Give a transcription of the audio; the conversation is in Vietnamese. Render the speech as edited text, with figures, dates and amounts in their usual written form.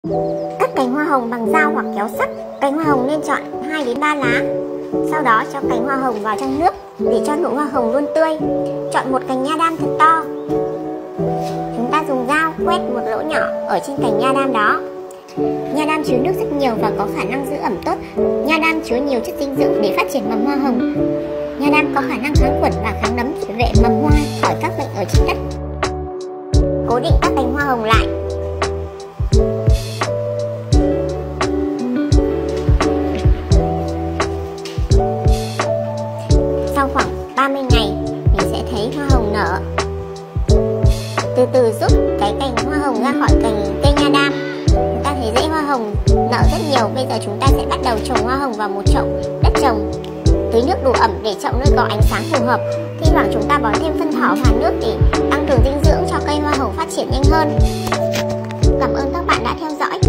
Cắt cành hoa hồng bằng dao hoặc kéo sắc. Cành hoa hồng nên chọn 2 đến 3 lá. Sau đó cho cành hoa hồng vào trong nước để cho nụ hoa hồng luôn tươi. Chọn một cành nha đam thật to. Chúng ta dùng dao quét một lỗ nhỏ ở trên cành nha đam đó. Nha đam chứa nước rất nhiều và có khả năng giữ ẩm tốt. Nha đam chứa nhiều chất dinh dưỡng để phát triển mầm hoa hồng. Nha đam có khả năng kháng khuẩn và kháng nấm, bảo vệ mầm hoa khỏi các bệnh ở trên đất. Cố định các cành hoa hồng lại. Sau khoảng 30 ngày, mình sẽ thấy hoa hồng nở. Từ từ rút cái cành hoa hồng ra khỏi cành cây nha đam. Chúng ta thấy rễ hoa hồng nở rất nhiều. Bây giờ chúng ta sẽ bắt đầu trồng hoa hồng vào một chậu đất trồng. Tưới nước đủ ẩm để chậu nơi có ánh sáng phù hợp. Thi thoảng chúng ta bón thêm phân thỏ và nước để tăng cường dinh dưỡng cho cây hoa hồng phát triển nhanh hơn. Cảm ơn các bạn đã theo dõi.